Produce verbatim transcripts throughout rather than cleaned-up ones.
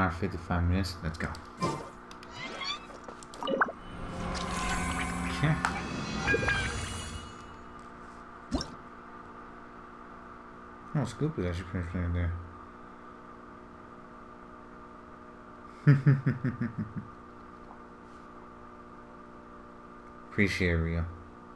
hour and fifty-five minutes. Let's go. Okay. Oh, Scoopy actually pretty friendly there. Appreciate it, Rio.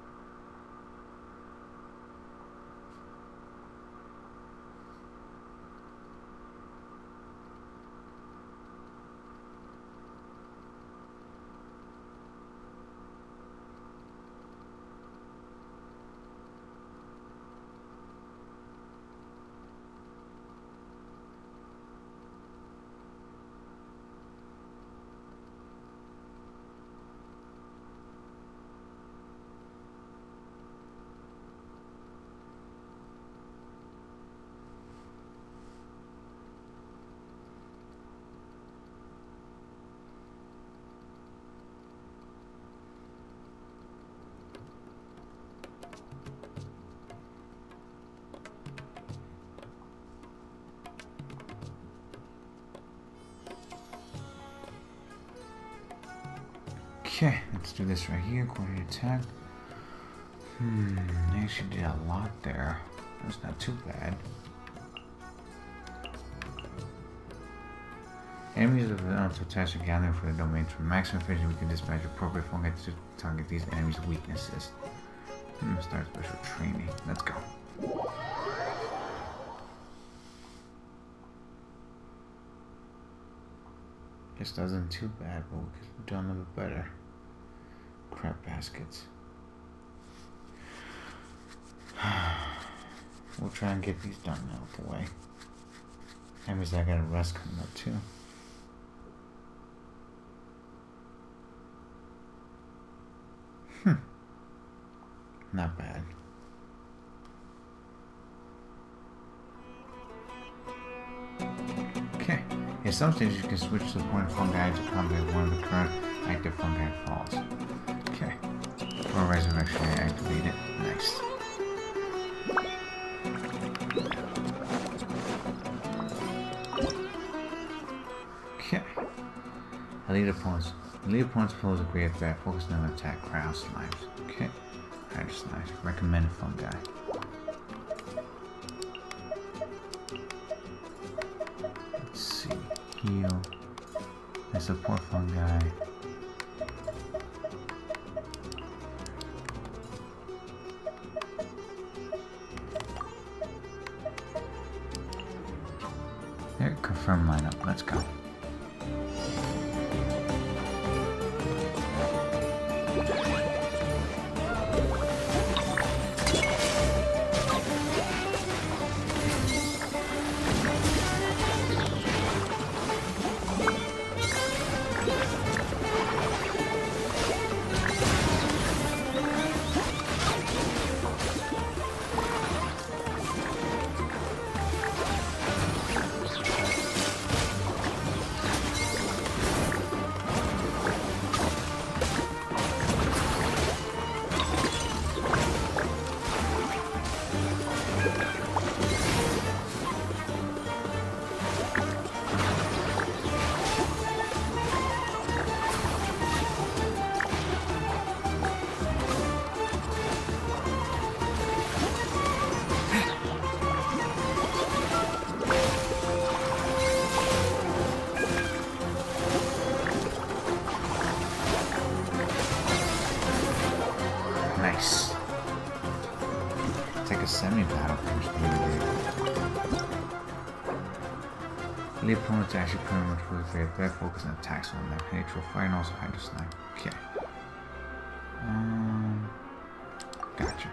Okay, let's do this right here. Coordinate attack. Hmm, they actually did a lot there. That's not too bad. Enemies of the auto attacks are gathering for the domains. For maximum efficiency, we can dispatch appropriate fungi to target these enemies' weaknesses. Hmm, start special training. Let's go. This doesn't too bad, but we could do a little bit better. Crap baskets. We'll try and get these done out of the way. That means I got a rest coming up too. Hmm. Not bad. Okay. In some stages, you can switch to the point of fungi to combat one of the current active fungi falls. Okay. For resurrection, I activate it. Nice. Okay. Elite opponents. Elite opponents pose a great threat. Focusing on attack crowd slimes. Okay. Hydro slimes. Recommended fungi. Let's see. Heal. And support fungi. There, confirm lineup. Let's go. Nice. Take a semi-battle punch. The opponents actually pretty much really great. Their focus on attacks on that penetrate fire and also hydro slime. Okay. Um, gotcha.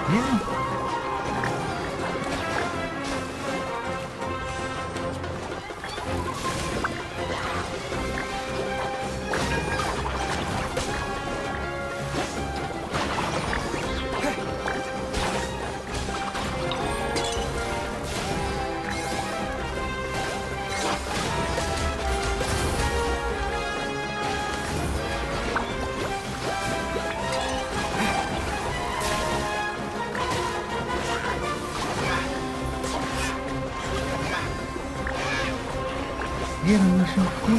Yeah. Yeah, I'm not sure.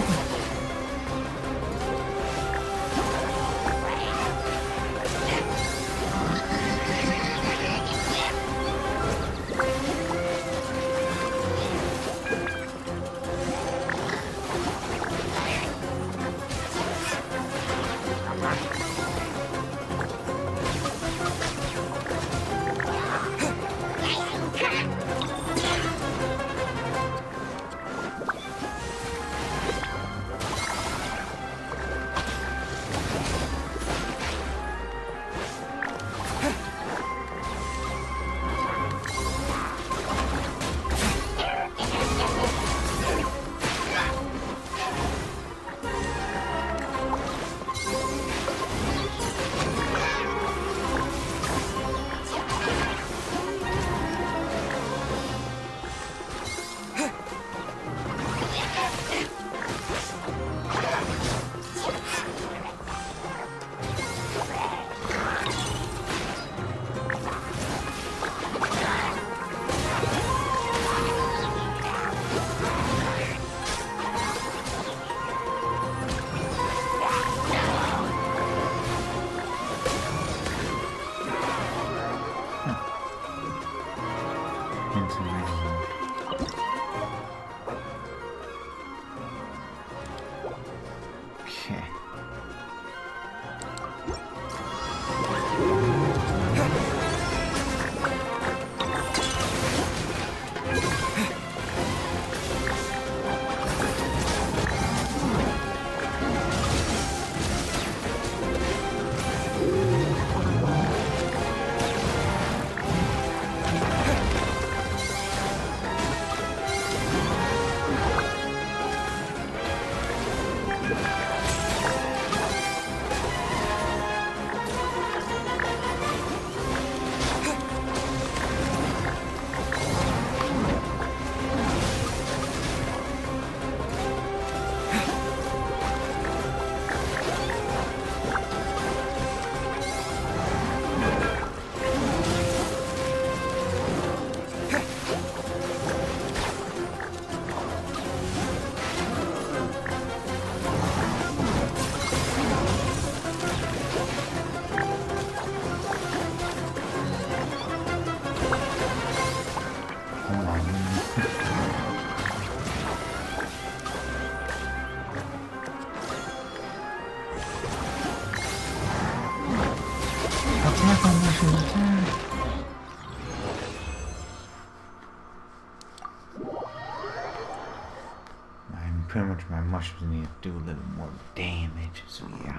Pretty much my mushrooms need to do a little more damage, so yeah.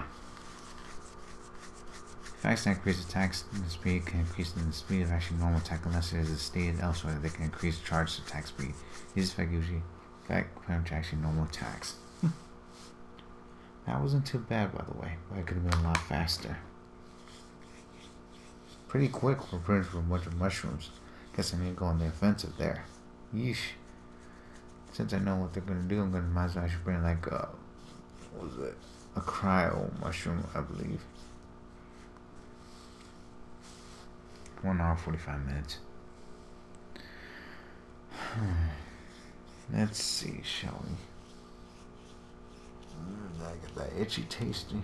If I accidentally increase attacks, the speed can increase the speed of actually normal attack unless it is stated elsewhere that they can increase charged attack speed. These effects usually affect pretty much actually normal attacks. That wasn't too bad, by the way, but it could have been a lot faster. Pretty quick for pretty much for a bunch of mushrooms. Guess I need to go on the offensive there. Yeesh. Since I know what they're gonna do, I'm gonna might as well actually bring like a, what was it? A cryo mushroom, I believe. One hour forty-five minutes. Let's see, shall we? Mm, I got that itchy tasty.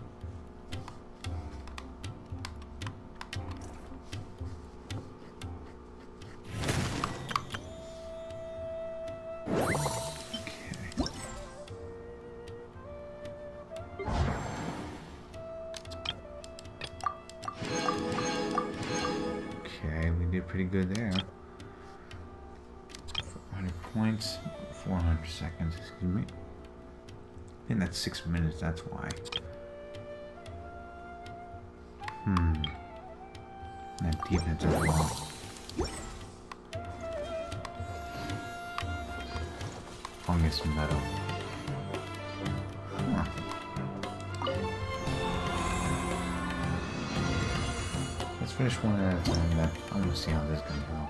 Pretty good there. four hundred points, four hundred seconds, excuse me. I think that's six minutes, that's why. Hmm. That defense as well. Fungus metal. Huh. Let's finish one at a time then. I'm gonna see how this is gonna go.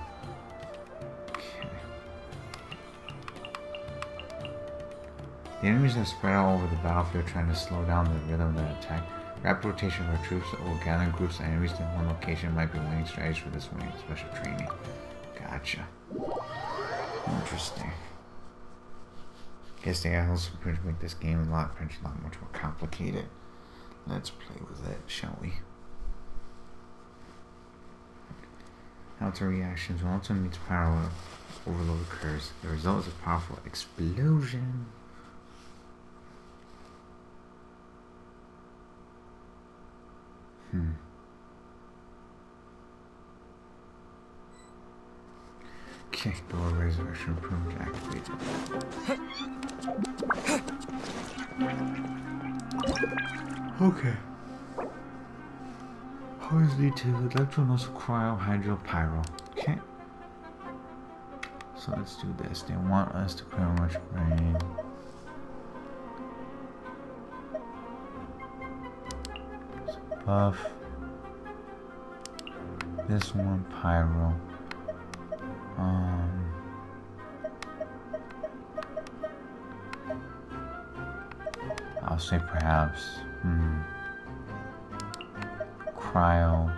The enemies have spread out over the battlefield trying to slow down the rhythm of the attack. Rapid rotation of our troops will gather groups of enemies to one location might be winning strategies for this winning special training. Gotcha. Interesting. Guess they also make this game a lot, a lot much more complicated. Let's play with it, shall we? Alter reactions. When Alter meets power overload occurs, the result is a powerful explosion. Hmm. Okay, door resurrection improvement activated. Okay. Always lead to electronos cryo hydro pyro. Okay. So let's do this. They want us to clear much brain. Buff. This one pyro. Um I'll say perhaps hmm cryo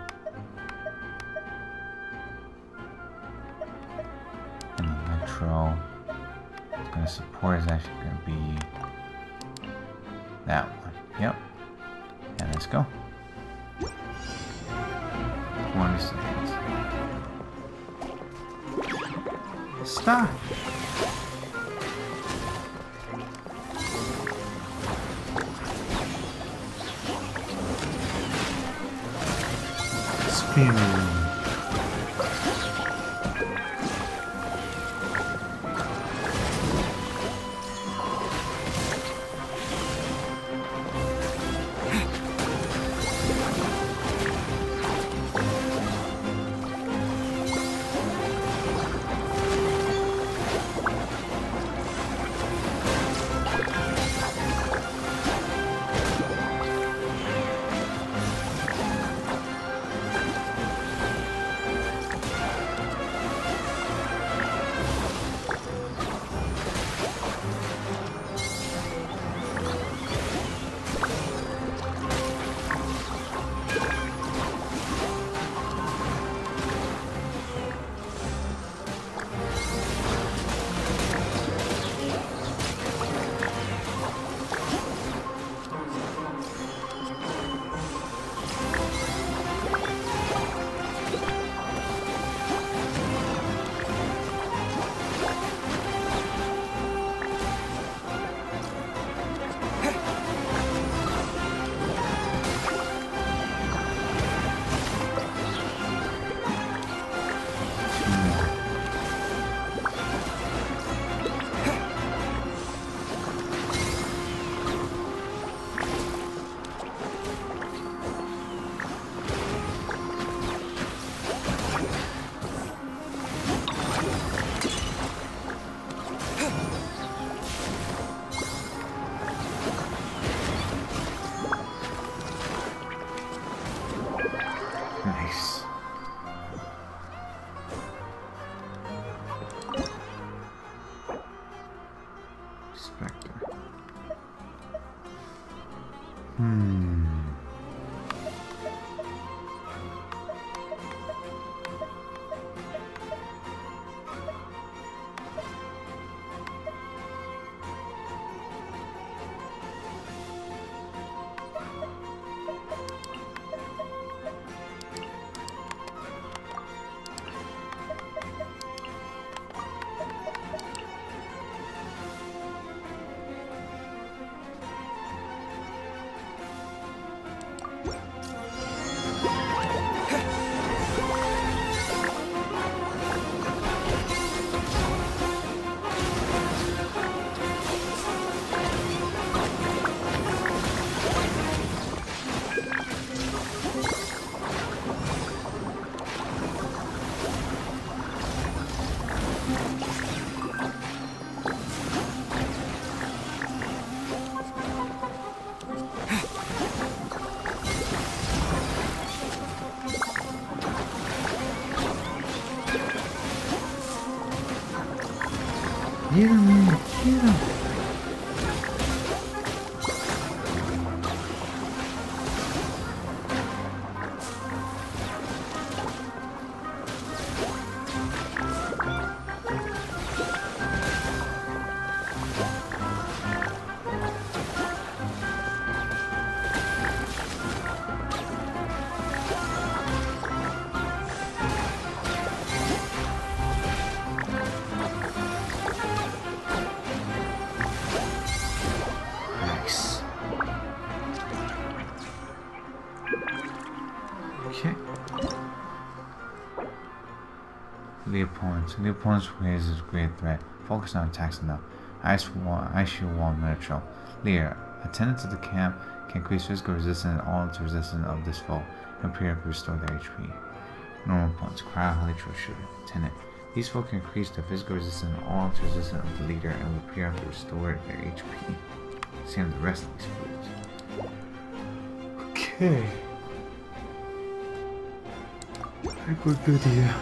and electro. It's gonna support is actually gonna be that one. Yep. And let's go. twenty seconds. Stop! Spin. Get him, get him. The opponent. The opponent's ways is a great threat. Focus on attacks enough. Ice wall, ice shield wall neutral. Leader. Attendant to the camp can increase physical resistance and all its resistance of this foe and appear to restore their H P. Normal opponents. Cryo Halitro Shooter. Attendant. These foes can increase the physical resistance and all its resistance of the leader and will appear to restore their H P. Same with the rest of these foods. Okay. I think we're good here.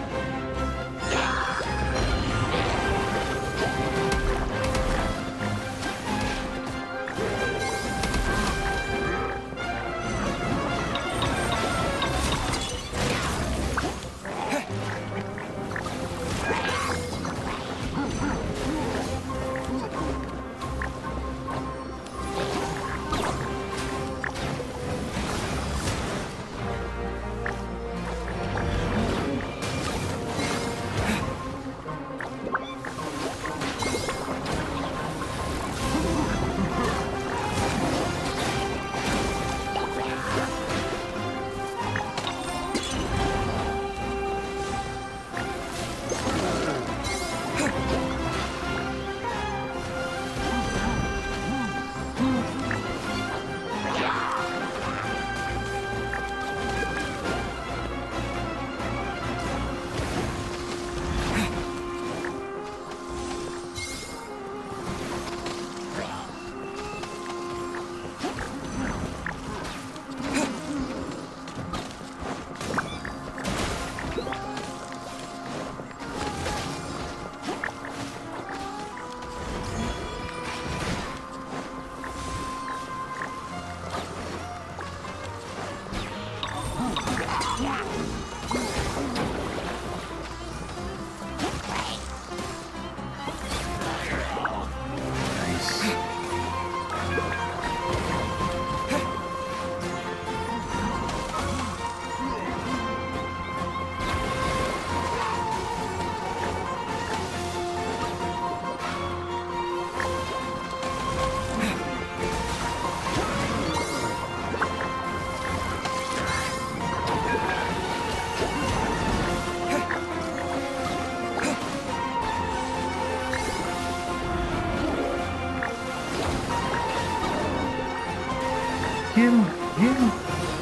Get him! Get him!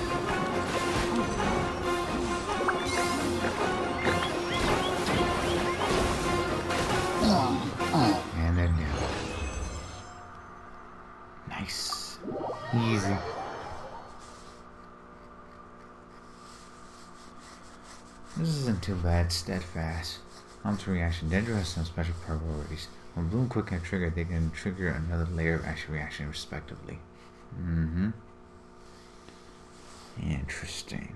And then down. Nice. Easy. This isn't too bad. Steadfast. Onto reaction. Dendro has some special priorities. When Bloom Quick are triggered, they can trigger another layer of action reaction respectively. Mm-hmm. Interesting.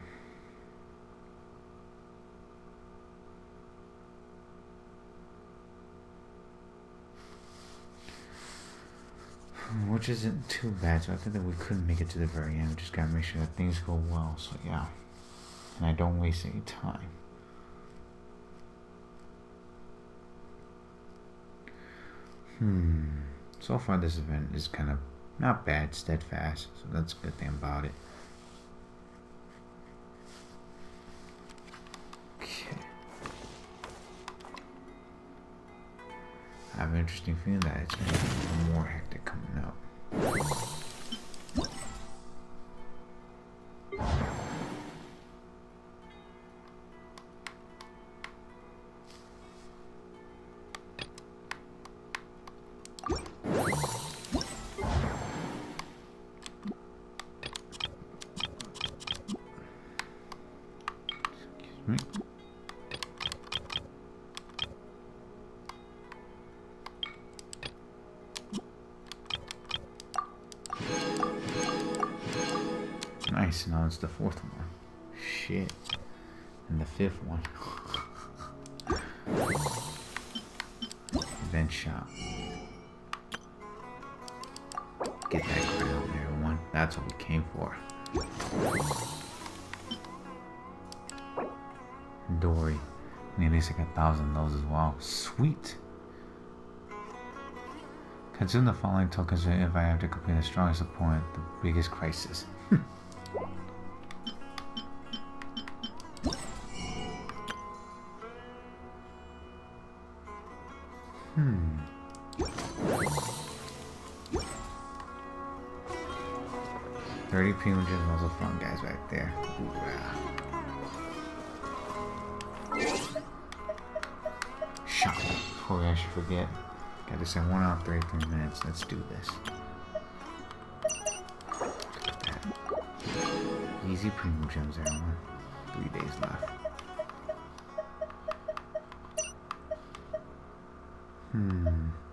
Which isn't too bad, so I think that we could make it to the very end. We just gotta make sure that things go well, so yeah. And I don't waste any time. Hmm. So far this event is kind of not bad, steadfast, so that's a good thing about it. Okay. I have an interesting feeling that it's going to be more hectic coming up. Nice, now it's the fourth one. Shit. And the fifth one. Event shop. Get that crown, everyone. That's what we came for. Dory. And at least I got a thousand of those as well. Sweet. Consume the following tokens if I have to complete the strongest opponent, the biggest crisis. Hmm. Thirty premium gems, also fun guys back there. Shop before we actually forget. Got this in one hour thirty-three minutes. Let's do this. Easy premium gems, everyone. Three days left. Hmm.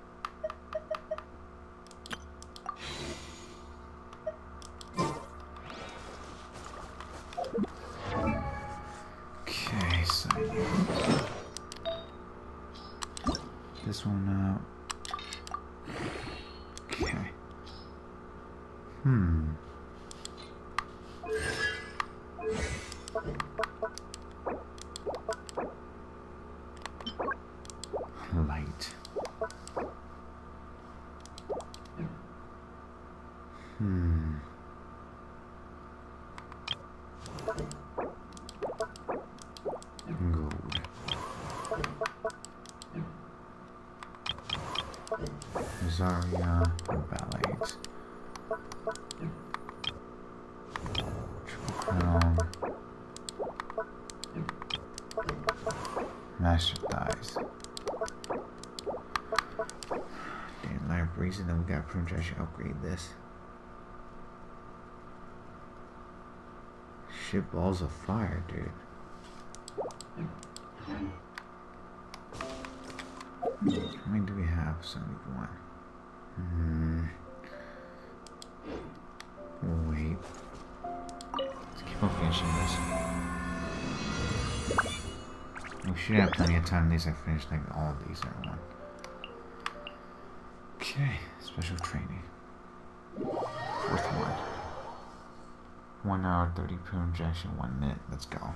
Okay, so this one out. Okay. Hmm. Light. Hmm. Gold. Zarya and ballets. Triple crown. Master thighs. Damn, light breeze, and then we got pretty much I should upgrade this. Shit, balls of fire, dude. How many do we have? seventy-one. Hmm. Wait. Let's keep on finishing this. We should have plenty of time. At least I finished like all of these, everyone. Okay, special training. Fourth one. One hour, thirty per injection, one minute. Let's go.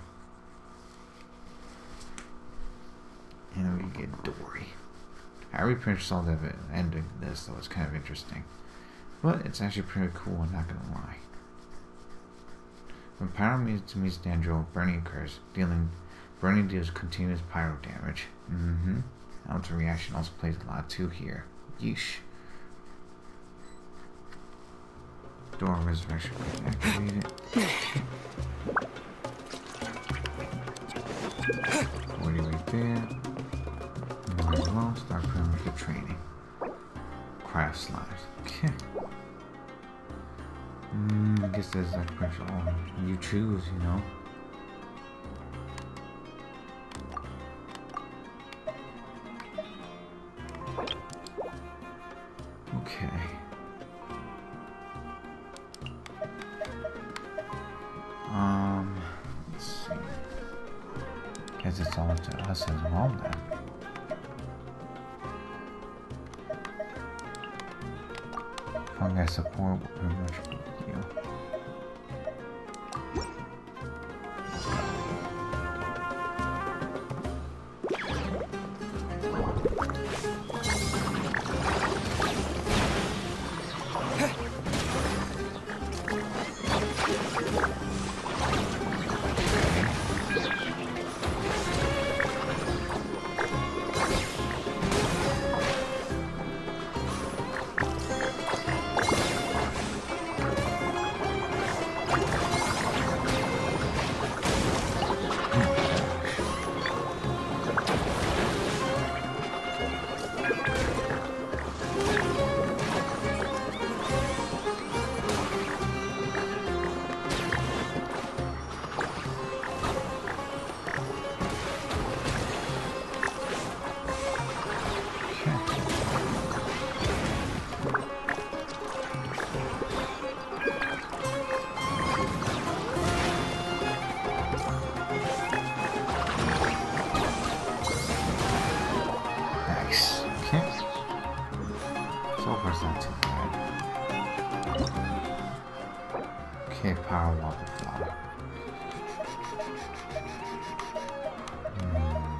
And we get Dory. I already pretty much saw the ending of this, so it's kind of interesting. But it's actually pretty cool, I'm not gonna lie. When pyro meets meets Dandro, burning occurs, dealing burning deals continuous pyro damage. Mm-hmm. Alter reaction also plays a lot too here. Yeesh. Door resurrection activated. forty right there. Might as well start putting with the training. Craft slimes. Okay. Mm, I guess there's like pressure on you choose, you know. Okay. Um, let's see. Guess it's all up to us as well then. Fungi support will pretty much be you. Okay, power water flower. Hmm.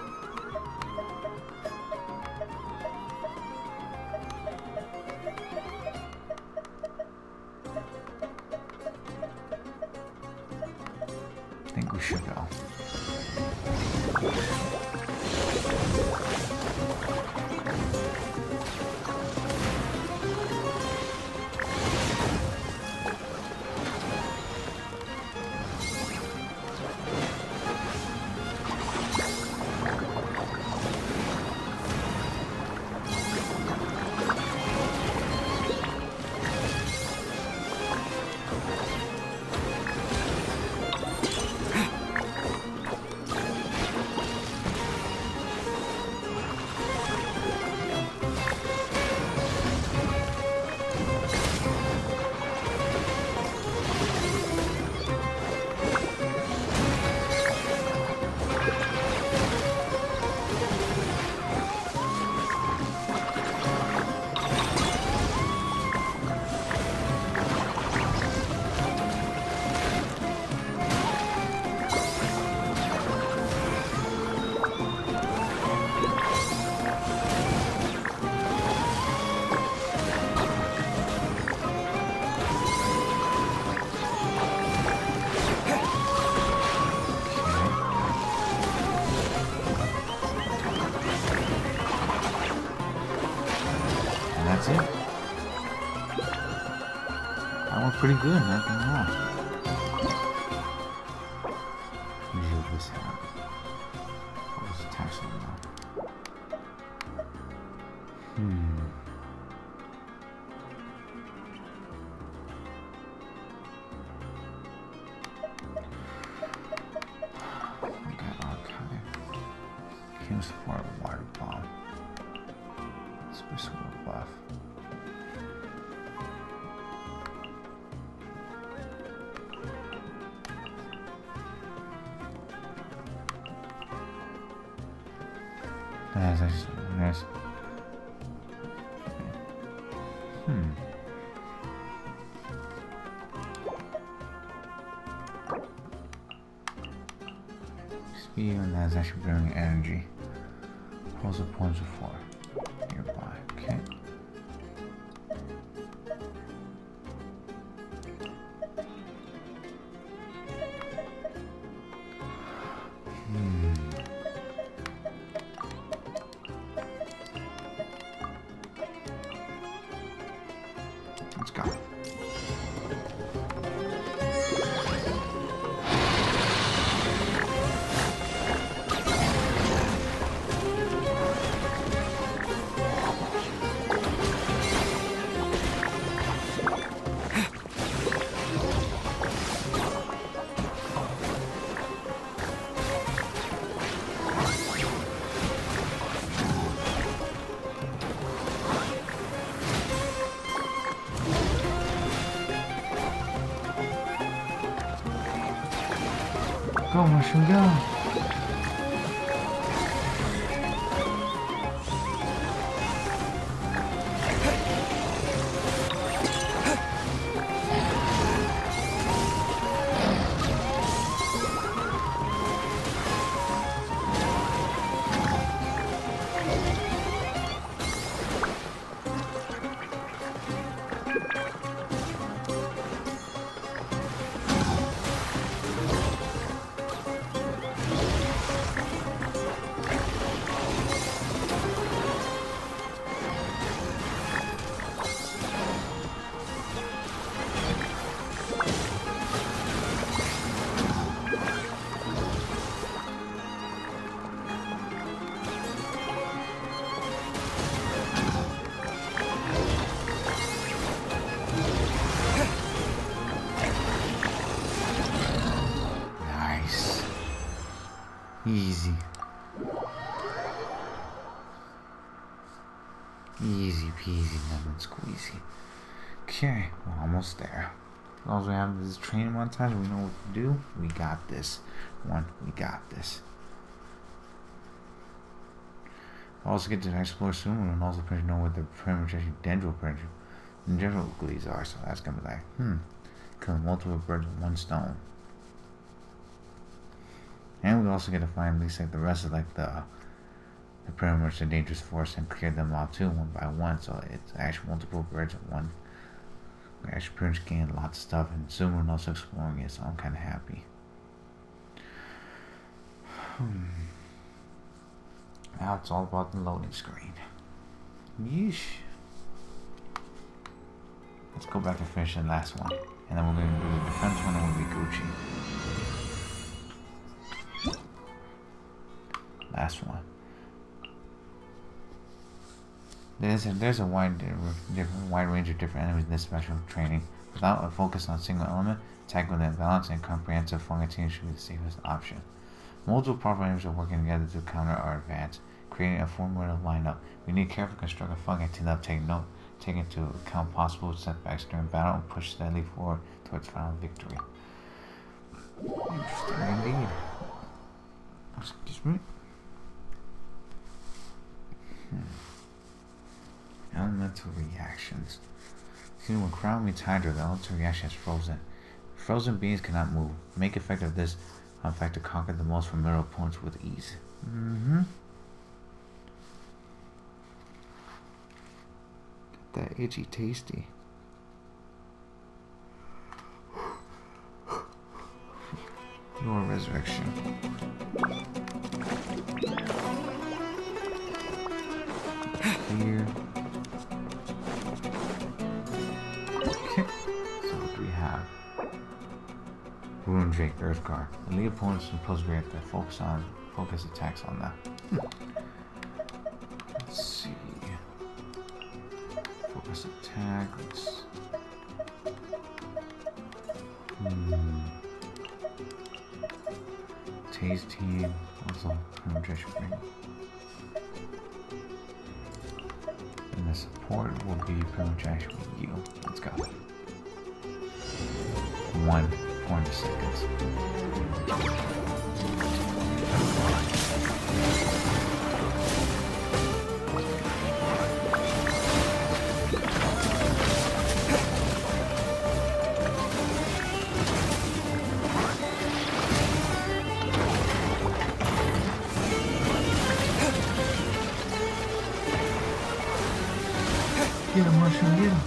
I think we should go. That's it. That went pretty good, not gonna lie. Usually this out. What was the tax on now? Hmm. We got archive. Can't support a water bomb. Special buff. That's actually nice. Hmm. Speed and that's actually bringing energy. Pulls of points of four. Nearby. Okay. Hmm. Let's go. Go, mushroom, go! Easy. Easy peasy lemon squeezy. Okay, we're almost there. As long as we have this training montage and we know what to do, we got this. One, we got this. I'll also get to explore soon and also know what the pretty much actually dendral dendral glies are, so that's gonna be like, hmm, Kill multiple birds with one stone. And we also get to find at least like the rest of like the the pretty much the dangerous forest and clear them all too one by one. So it's actually multiple birds with one. We actually pretty much gained lots of stuff, and soon we're also exploring it, so I'm kind of happy. Hmm. Now it's all about the loading screen. Yeesh. Let's go back and finish the last one, and then we're going to do the defense one, and we'll be Gucci. Last one. There's a, there's a wide, different, wide range of different enemies in this special training. Without a focus on a single element, attack with a balanced and comprehensive Fungi team should be the safest option. Multiple powerful enemies are working together to counter our advance, creating a formidable lineup. We need to carefully construct a Fungi team that will take note, take into account possible setbacks during battle, and push steadily forward towards final victory. Interesting indeed. Excuse me. Hmm. Elemental reactions. See, when Crown meets Hydra, the elemental reaction is frozen. Frozen beings cannot move. Make effect of this effect to conquer the most formidable opponents with ease. Mm-hmm. Get that itchy tasty. Your resurrection. Here. Ruin Drake, Earth Guard. The lead opponents impose react that focus on focus attacks on that. Hmm. Let's see. Focus attack. Let's. Hmm. Tase team. Also, penetration bring. And the support will be pretty much actually you. Let's go. One. twenty seconds. Get him, Marshall, get him.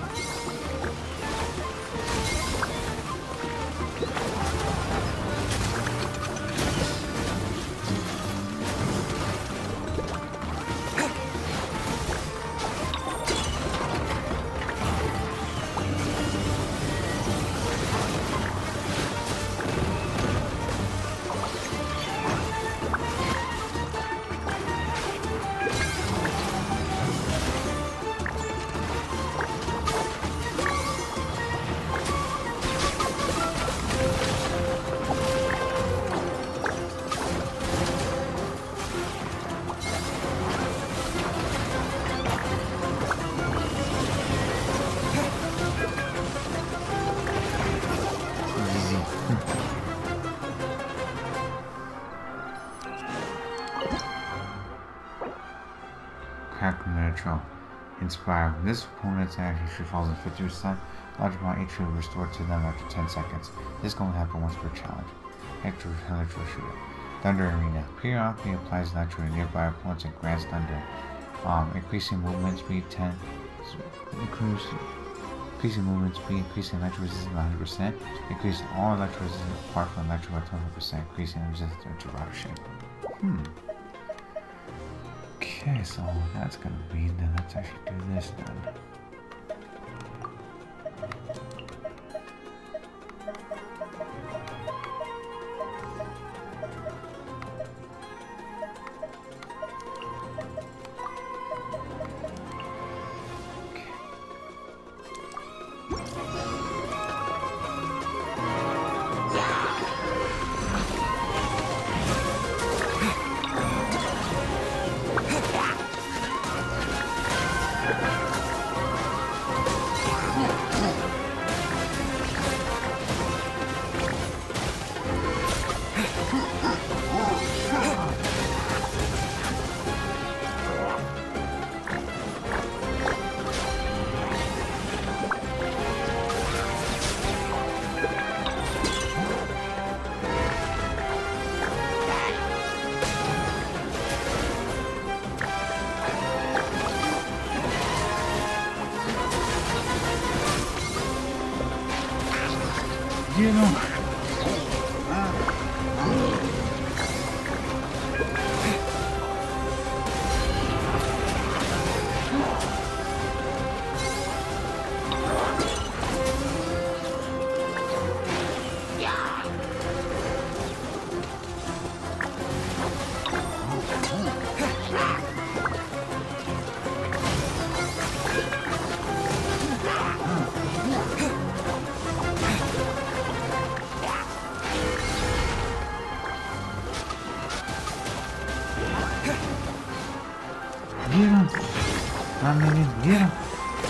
Inspire. This opponent's actually falls in fifty percent. Large amount H P will restore to them after ten seconds. This is going to happen once per challenge. Electro, electro shooter. Thunder Arena. Periodically applies electro to nearby opponents and grants thunder. Um, increasing movement speed ten. Increase, increasing movement speed, increasing electro resistance by one hundred percent. Increasing all electro resistance apart from electro by twenty percent. Increasing resistance to rocket shape. Hmm. Okay, so that's gonna be then. Let's actually do this then. Get him! I mean, get him!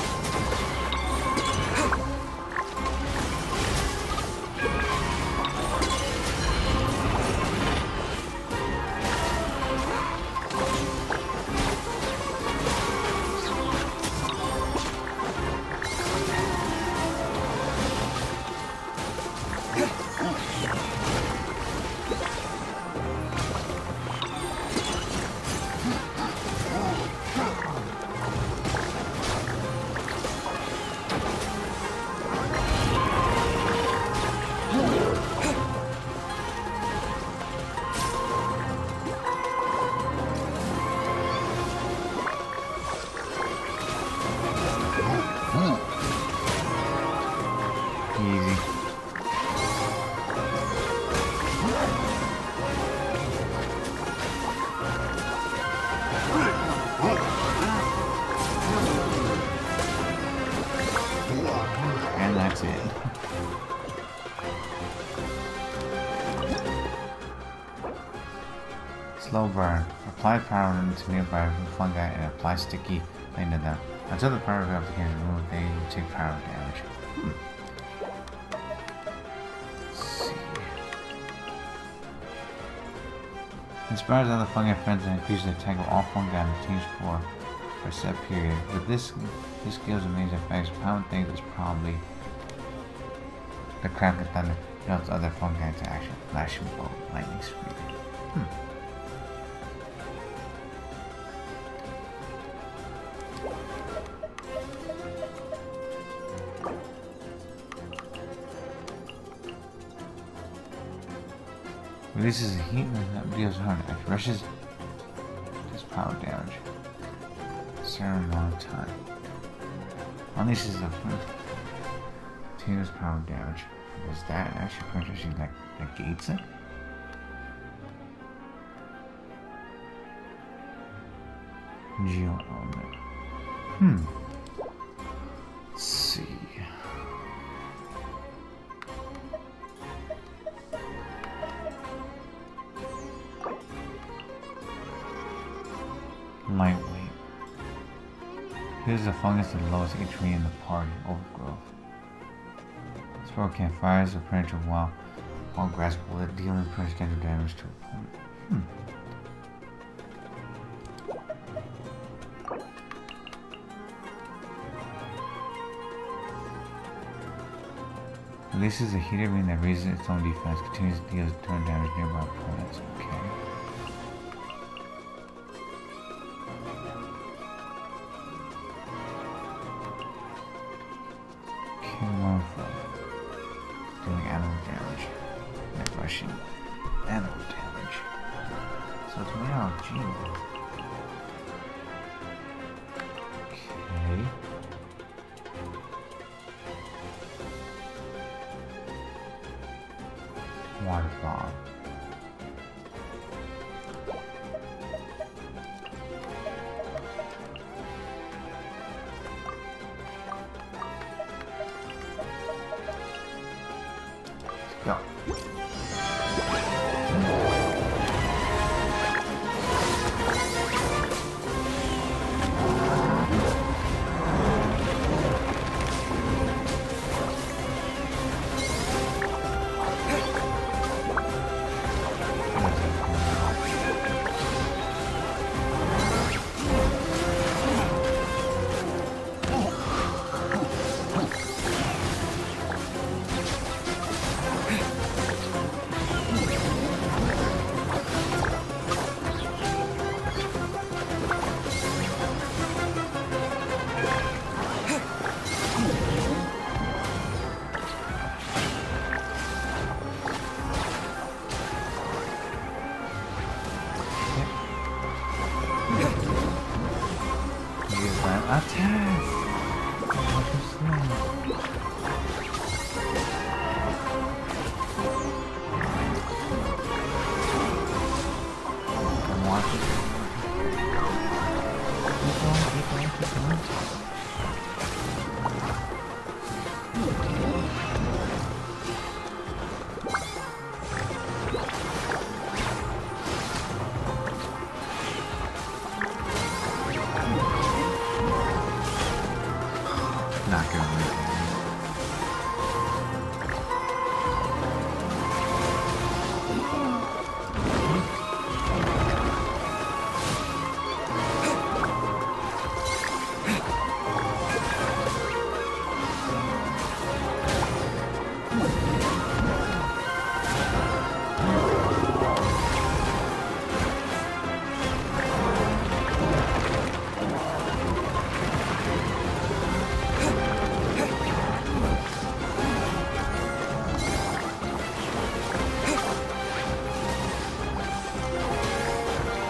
Slow burn. Apply power to nearby fungi and apply sticky flame to them. Until the power application is removed, they take power damage. Hmm. Let's see. Inspires other fungi friends and increases the attack of all fungi in the team's for, for a set period. With this, this skill's amazing effects, Pound thinks it's probably the crack of thunder deals other fungi into action. Flashing bolt, lightning speed. Hmm. Releases a heat that deals harm. It rushes does power damage. Certain amount of time. Unleashes the continuous power damage. Does that actually purchasing like negates it? Geo element. Hmm. Let's see. Lightweight. Here's the fungus at the lowest H P in the party. Overgrowth. Spell can fire as a predator while while grasp bullet, dealing potential damage to opponent. Hmm. Releases a heater ring that raises its own defense, continues to deal turn damage nearby opponents. Okay. Doing animal damage. And rushing animal damage. So it's way out G. Okay. Water bomb. Go.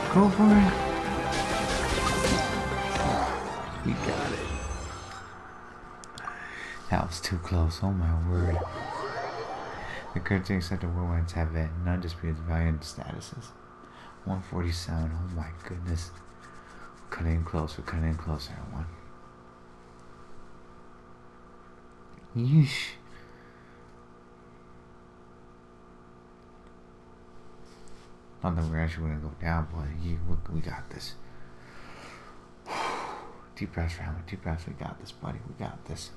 Go for it. We got it. That was too close. Oh my word. The current except the worldwide have it. None disputes value and statuses. one forty-seven. Oh my goodness. We're cutting in close. We're cutting in close, everyone. Yeesh. Not that we're actually going to go down, but you, we got this. Deep breaths, family. Deep breaths. We got this, buddy. We got this.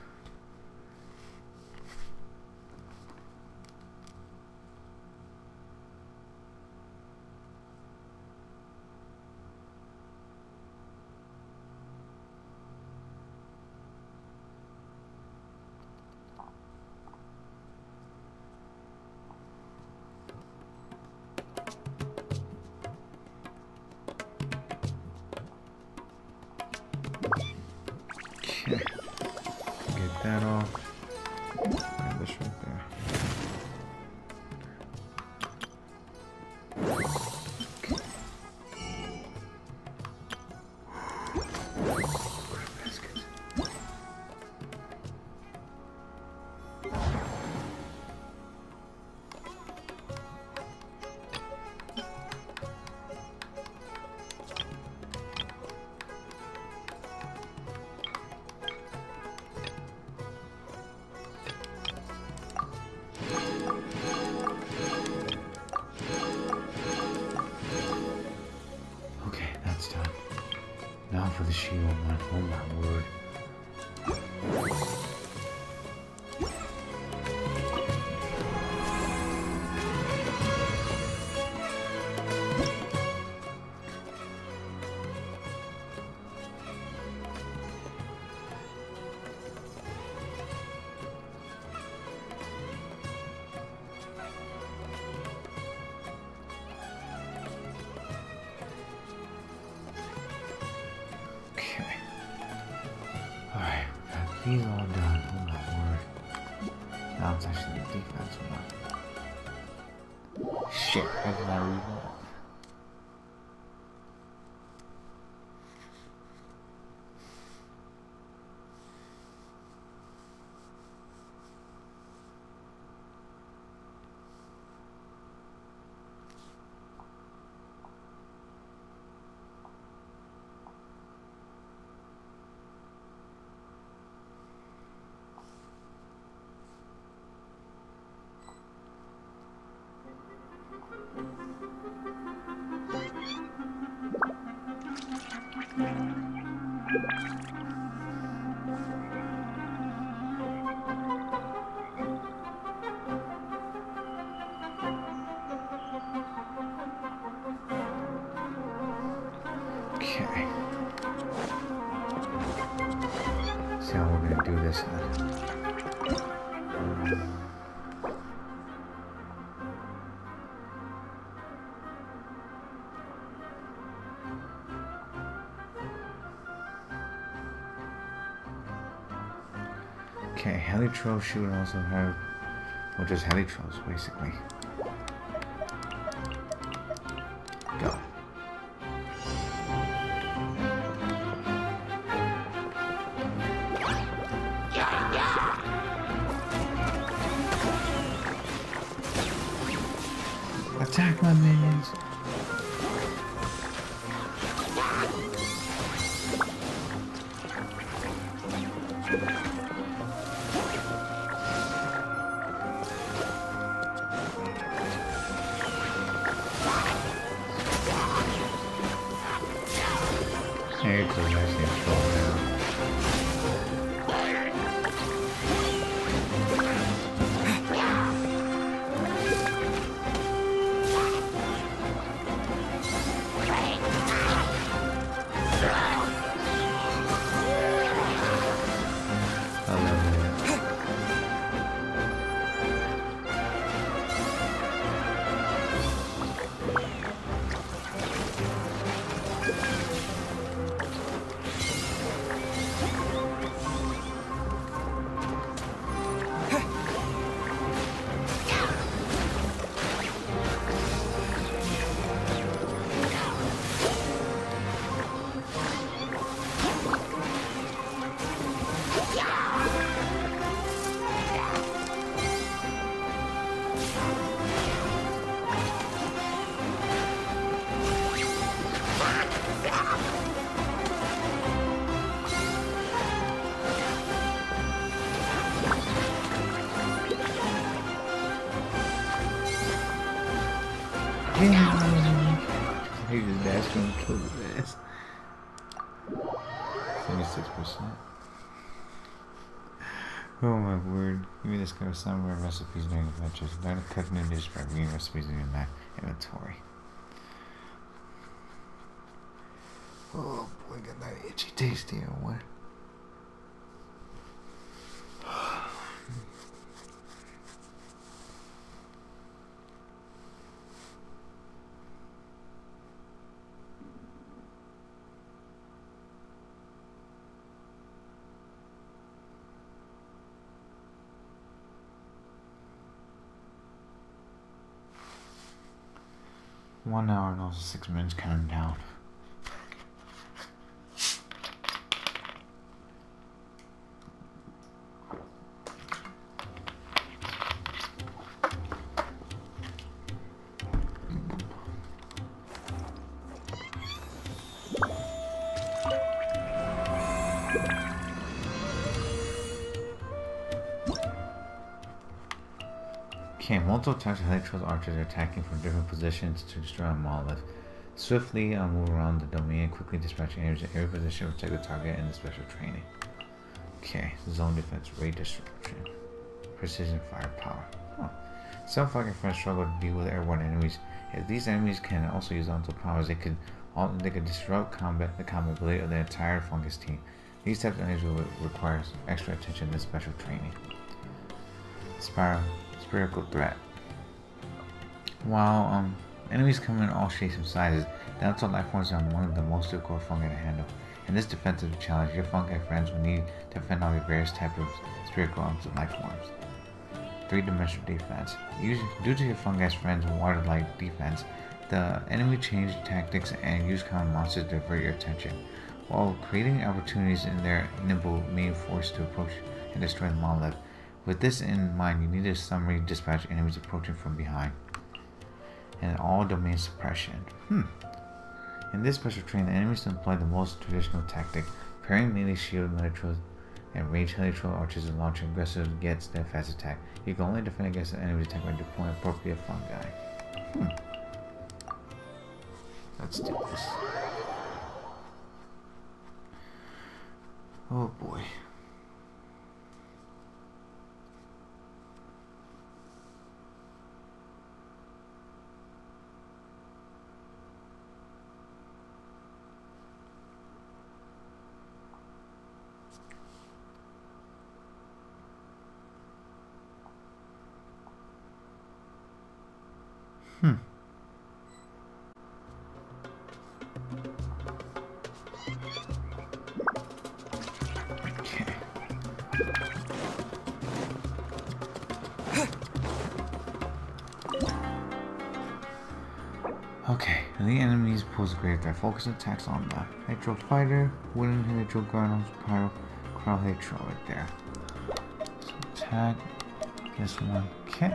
Get that off. Grab this right there. Now for the shield, man. Oh my word. He's all done. Oh my word. Now it's actually the defense one. Shit, how did I read that? Okay. See how we're gonna do this then. Okay, Helitrol should also have, well, just Helitrolls basically. Go. Attack my minions. Hey, it's a nice thing to fall down. He just dashed him and killed his ass. seventy-six percent. Oh my word. You may discover some rare recipes during adventures. Learn to cook new dishes by reading recipes in your inventory. Oh boy, got that itchy taste here, what? One hour and also six minutes counting down. Okay, multiple Tartagalia archers are attacking from different positions to destroy a monolith. Swiftly uh, move around the domain and quickly dispatch enemies in every position to protect the target in the special training. Okay, zone defense, raid disruption, precision firepower. Huh. Some fucking friends struggle to deal with airborne enemies. If these enemies can also use elemental powers, they could all they could disrupt combat the combat ability of the entire fungus team. These types of enemies will require extra attention in this special training. Spiral. Spherical threat. While um, enemies come in all shapes and sizes, the elemental life forms are one of the most difficult fungi to handle. In this defensive challenge, your fungi friends will need to fend off your various types of spherical elemental life forms. Three-dimensional defense. Usually, due to your fungi's friends' water-like defense, the enemy change tactics and use common monsters to divert your attention, while creating opportunities in their nimble main force to approach and destroy the monolith. With this in mind, you need to summary dispatch enemies approaching from behind. And all domain suppression. Hmm. In this special training, the enemies employ the most traditional tactic, pairing melee shield military and range helitro archers and launching aggressive gets their fast attack. You can only defend against the enemy's attack by deploying appropriate fungi. Hmm. Let's do this. Oh boy. Hmm. Okay. Okay, the enemies pose a great threat. Focus attacks on the Hydro Fighter, Wooden Hydro Guardians, Pyro, Crow Hydro right there. So attack this one. Okay.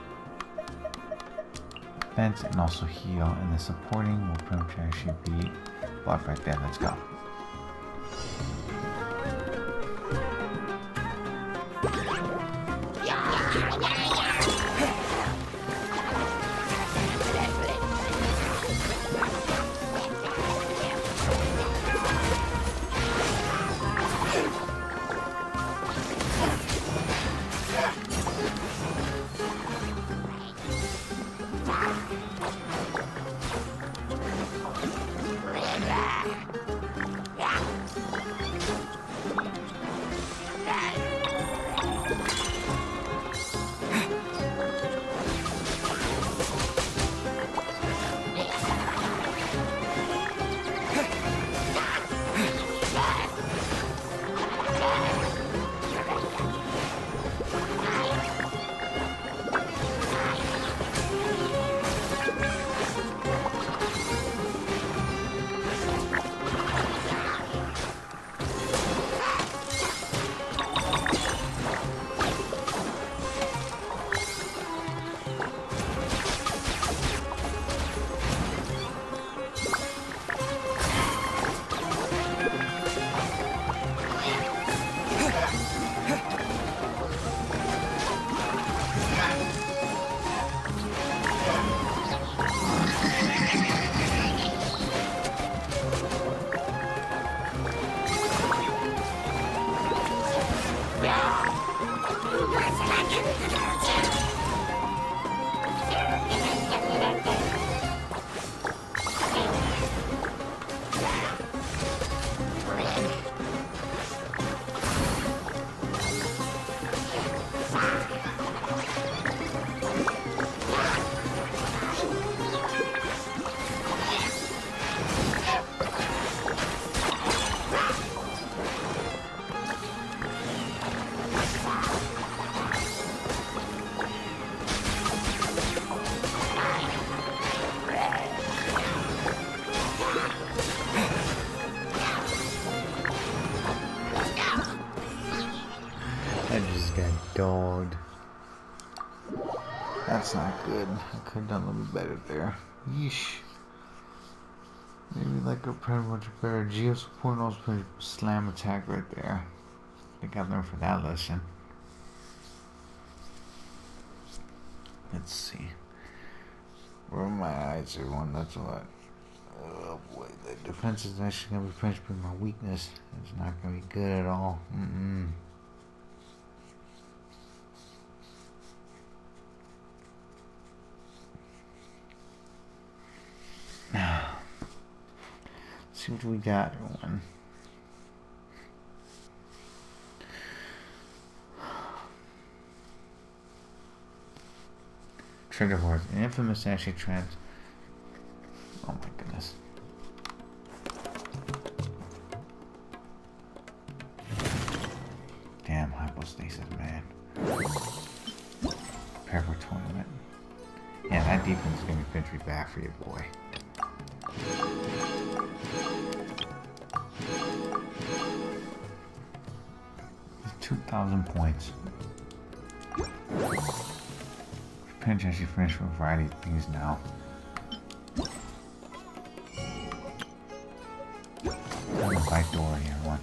Defense and also heal, and the supporting will pretty much actually be buff right there. Let's go. dog. That's not good. I could have done a little better there. Yeesh. Maybe like a pretty much better geo support and also pretty slam attack right there. I think I learned from that lesson. Let's see. Where are my eyes are one, that's what. Oh boy, the defense is actually gonna be principally my weakness. It's not gonna be good at all. Mm-mm. Now, let's see what we got going. Trigger words. An infamous actually trans. Oh my goodness. Damn, hypostasis, man. Prepare for tournament. Yeah, that defense is gonna be victory back for you, boy. two thousand points. Pinch actually finished for a variety of things now. I'm gonna fight door here, one.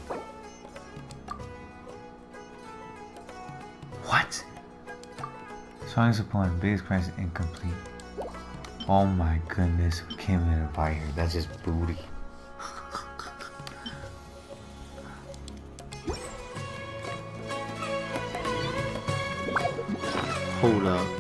What? Song supply biggest crisis incomplete. Oh my goodness, we came in a fight here. That's just booty. Hold up.